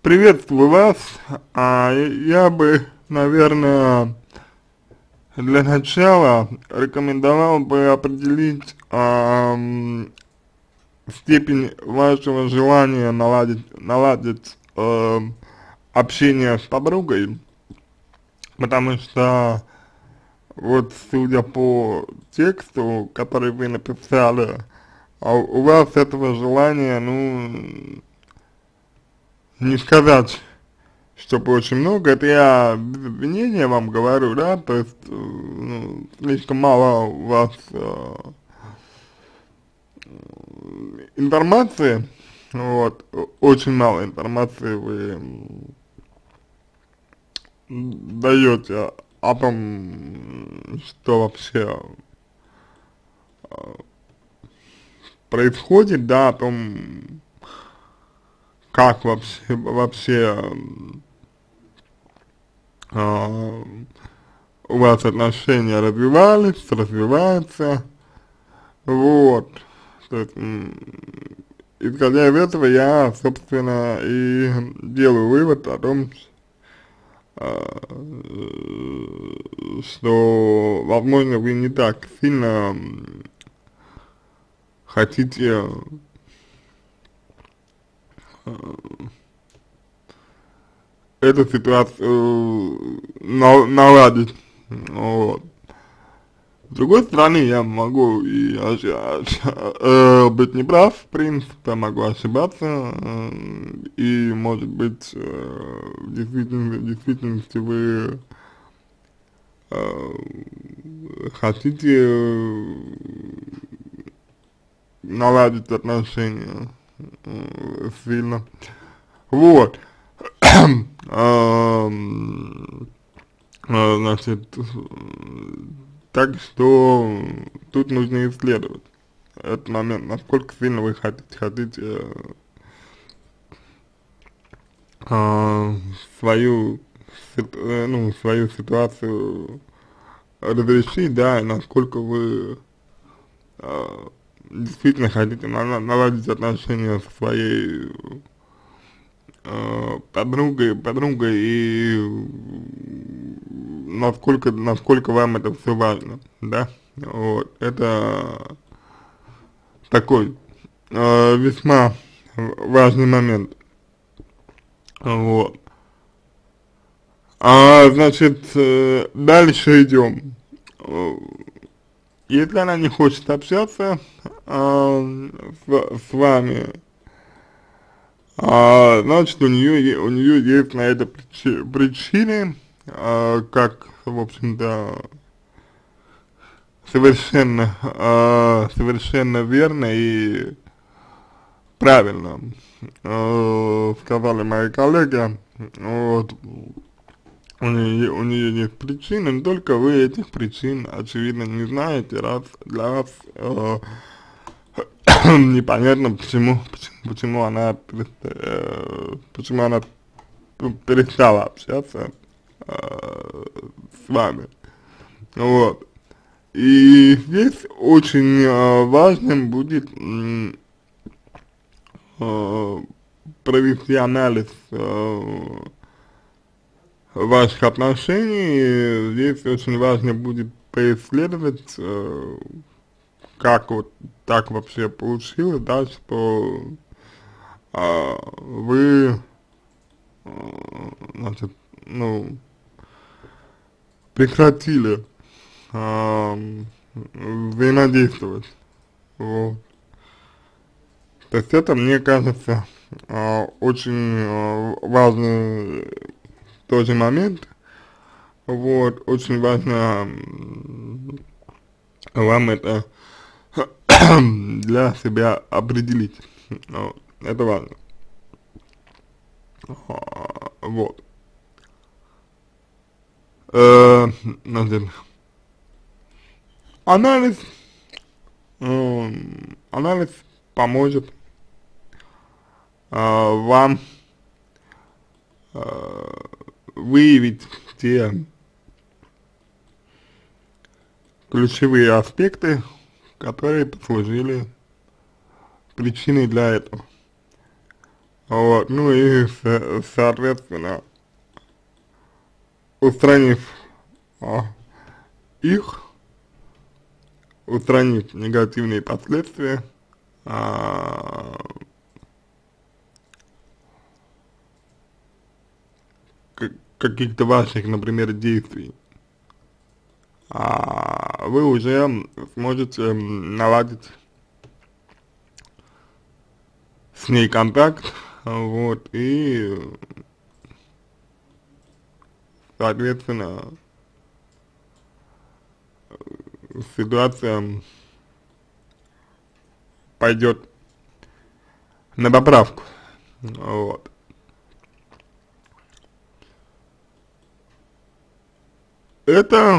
Приветствую вас. Я бы, наверное, для начала рекомендовал бы определить степень вашего желания наладить общение с подругой, потому что вот судя по тексту, который вы написали, у вас этого желания, ну, не сказать, чтобы очень много, это я без обвинения вам говорю, да, то есть, ну, слишком мало у вас информации, вот, очень мало информации вы даете о том, что вообще происходит, да, о том, как вообще а, у вас отношения развивались, развиваются, вот, то есть, исходя из этого, я, собственно, и делаю вывод о том, что, возможно, вы не так сильно хотите эту ситуацию наладить, вот. С другой стороны, я могу и быть неправ, в принципе, могу ошибаться, и, может быть, в действительности вы хотите наладить отношения сильно. Вот. Значит, так что тут нужно исследовать этот момент, насколько сильно вы хотите свою, свою ситуацию разрешить, да, и насколько вы действительно хотите наладить отношения со своей подругой и насколько вам это все важно, да, вот, это такой весьма важный момент, вот. Значит, дальше идем. Если она не хочет общаться с вами, значит, у нее есть на это причины, как, в общем-то, совершенно верно и правильно сказали мои коллеги. Вот, у нее есть причины, но только вы этих причин, очевидно, не знаете, раз для вас непонятно, почему она перестала общаться с вами. Вот. И здесь очень важным будет провести анализ ваших отношений. Здесь очень важно будет поисследовать, как вот так вообще получилось, да, что вы, значит, ну, прекратили взаимодействовать, вот. То есть это, мне кажется, очень важный тоже момент, вот, очень важно вам это для себя определить, вот, это важно, вот. Значит, анализ, анализ поможет вам выявить те ключевые аспекты, которые послужили причиной для этого. Вот, ну и, соответственно, устранив а, их, устранив негативные последствия, а, каких-то ваших, например, действий, вы уже сможете наладить с ней контакт, вот, и, соответственно, ситуация пойдет на поправку, вот. Это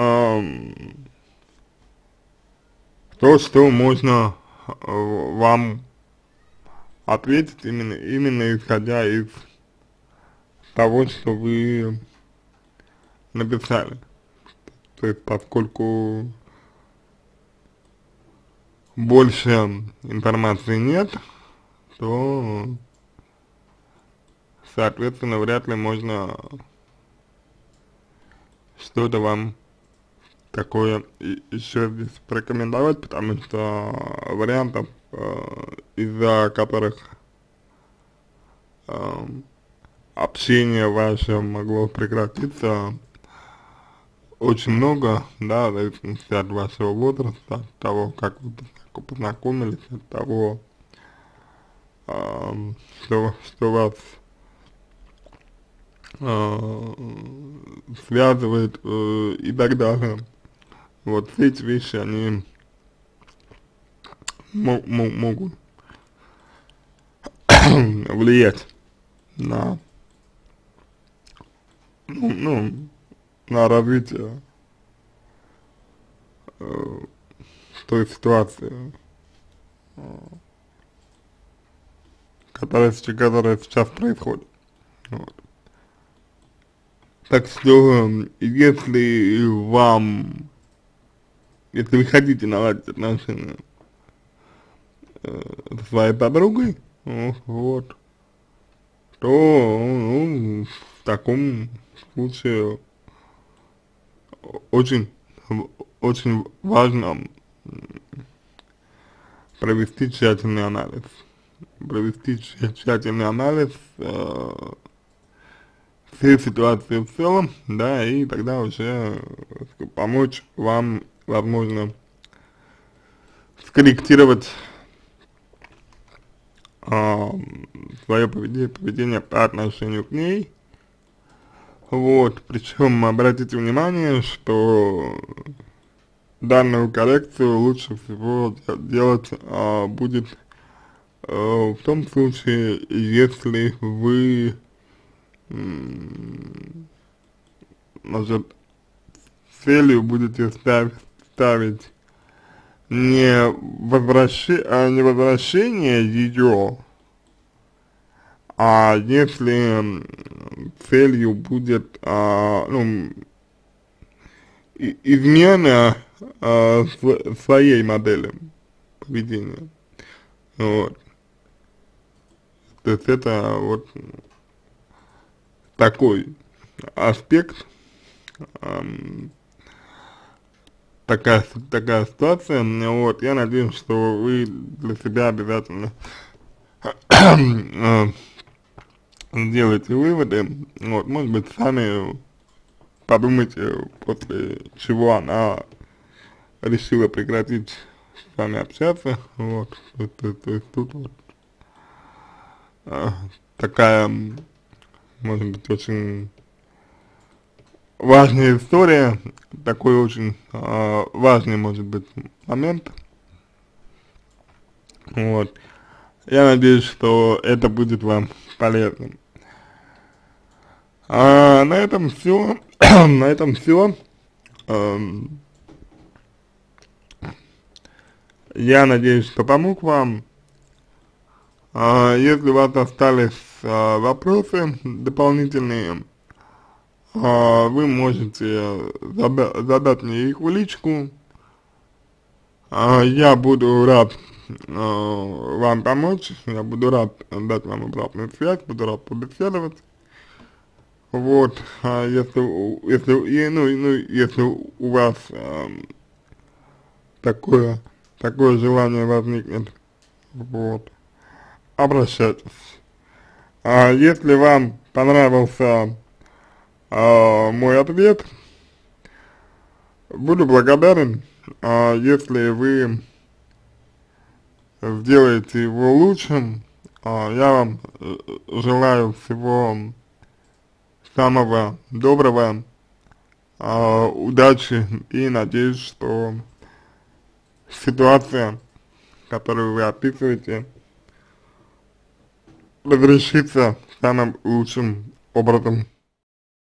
то, что можно вам ответить именно исходя из того, что вы написали. То есть, поскольку больше информации нет, то, соответственно, вряд ли можно что-то вам такое еще здесь порекомендовать, потому что вариантов, из-за которых э, общение ваше могло прекратиться, очень много, да, в зависимости от вашего возраста, от того, как вы познакомились, от того, что вас связывает и так далее. Вот все эти вещи, они могут влиять на, ну, на развитие той ситуации, которая сейчас происходит. Вот. Так что, если вы хотите наладить отношения со своей подругой, вот, то, ну, в таком случае очень, очень важно провести тщательный анализ. Провести тщательный анализ всей ситуации в целом, да, и тогда уже помочь вам, возможно, скорректировать свое поведение по отношению к ней. Вот, причем обратите внимание, что данную коррекцию лучше всего делать будет в том случае, если вы, значит, целью будете ставить не возвращение ее, а если целью будет, ну, измена своей модели поведения, вот, то есть это вот такой аспект, такая ситуация, вот, я надеюсь, что вы для себя обязательно сделайте выводы, вот, может быть, сами подумайте, после чего она решила прекратить с вами общаться, вот, то есть тут вот такая, может быть, очень важная история, такой очень важный, может быть, момент, вот. Я надеюсь, что это будет вам полезным. На этом все. На этом все. Я надеюсь, что помог вам. Если у вас остались вопросы дополнительные, вы можете задать мне их в личку. Я буду рад вам помочь, я буду рад дать вам обратную связь, буду рад побеседовать. Вот, если у вас такое желание возникнет, вот, обращайтесь. Если вам понравился мой ответ, буду благодарен, если вы сделаете его лучшим. Я вам желаю всего самого доброго, удачи и надеюсь, что ситуация, которую вы описываете, разрешится самым лучшим образом.